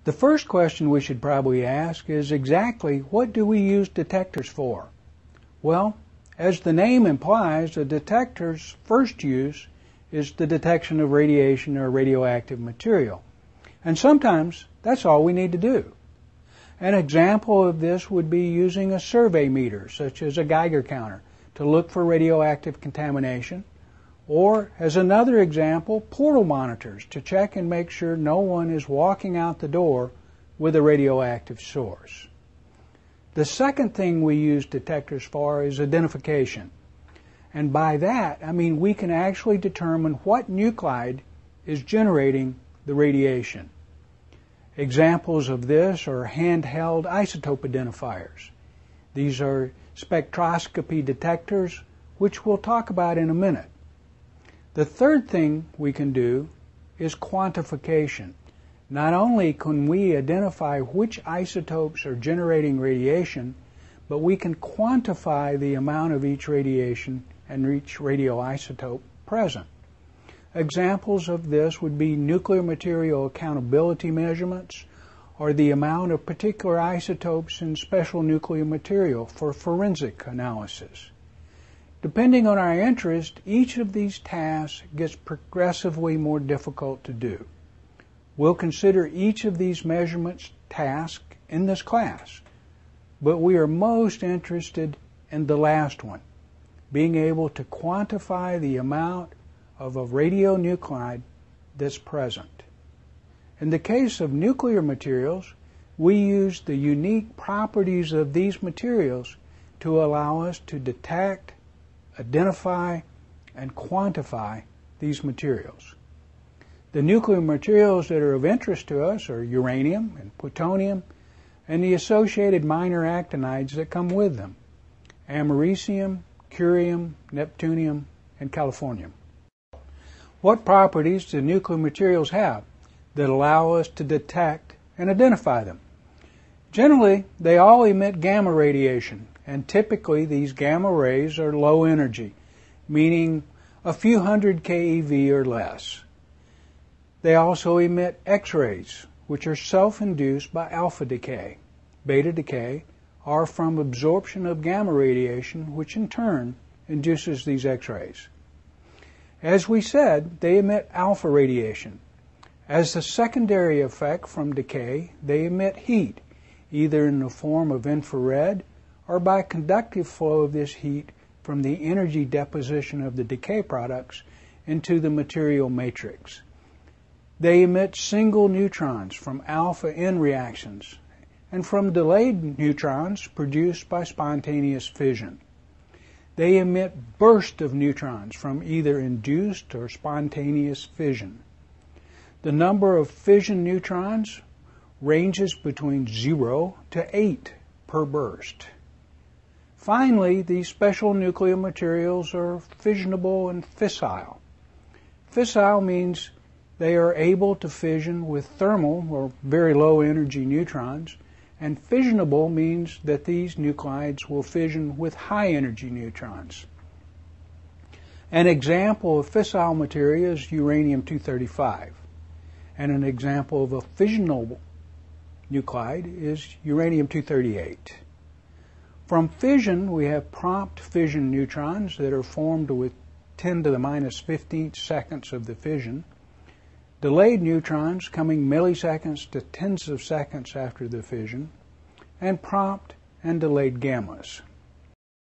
The first question we should probably ask is exactly what do we use detectors for? Well, as the name implies, a detector's first use is the detection of radiation or radioactive material. And sometimes that's all we need to do. An example of this would be using a survey meter, such as a Geiger counter, to look for radioactive contamination, or, as another example, portal monitors to check and make sure no one is walking out the door with a radioactive source. The second thing we use detectors for is identification. And by that, I mean we can actually determine what nuclide is generating the radiation. Examples of this are handheld isotope identifiers. These are spectroscopy detectors, which we'll talk about in a minute. The third thing we can do is quantification. Not only can we identify which isotopes are generating radiation, but we can quantify the amount of each radiation and each radioisotope present. Examples of this would be nuclear material accountability measurements, or the amount of particular isotopes in special nuclear material for forensic analysis. Depending on our interest, each of these tasks gets progressively more difficult to do. We'll consider each of these measurements tasks in this class, but we are most interested in the last one, being able to quantify the amount of a radionuclide that's present. In the case of nuclear materials, we use the unique properties of these materials to allow us to detect, identify, and quantify these materials. The nuclear materials that are of interest to us are uranium and plutonium and the associated minor actinides that come with them, americium, curium, neptunium, and californium. What properties do nuclear materials have that allow us to detect and identify them? Generally, they all emit gamma radiation, and typically these gamma rays are low energy, meaning a few hundred keV or less. They also emit X-rays, which are self-induced by alpha decay. Beta decay are from absorption of gamma radiation, which in turn induces these X-rays. As we said, they emit alpha radiation. As a secondary effect from decay, they emit heat, either in the form of infrared or by conductive flow of this heat from the energy deposition of the decay products into the material matrix. They emit single neutrons from alpha N reactions and from delayed neutrons produced by spontaneous fission. They emit bursts of neutrons from either induced or spontaneous fission. The number of fission neutrons ranges between 0 to 8 per burst. Finally, these special nuclear materials are fissionable and fissile. Fissile means they are able to fission with thermal or very low energy neutrons, and fissionable means that these nuclides will fission with high energy neutrons. An example of fissile material is uranium-235, and an example of a fissionable nuclide is uranium-238. From fission, we have prompt fission neutrons that are formed with 10 to the minus 15th seconds of the fission, delayed neutrons coming milliseconds to tens of seconds after the fission, and prompt and delayed gammas.